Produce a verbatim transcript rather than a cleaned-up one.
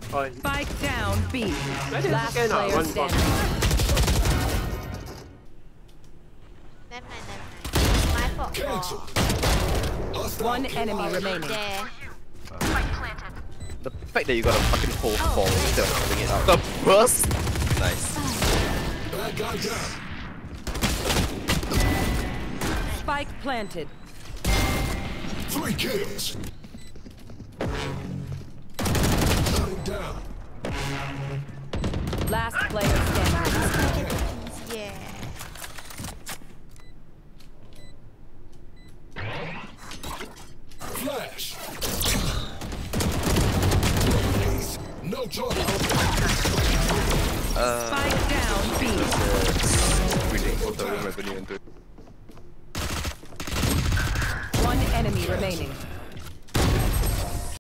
Oh, Spike down B. Pwede Last na player one box. standing. Never mind, never mind. My fault. Cancel. One enemy remaining. There. The fact that you got a fucking whole ball instead of pulling it out. The burst! Nice. Bad guy down. Spike planted. Three kills. Shut him down. Last player standing. Yeah. Flash. No trouble. Uh, Spike down B. reading total revenue into One enemy remaining.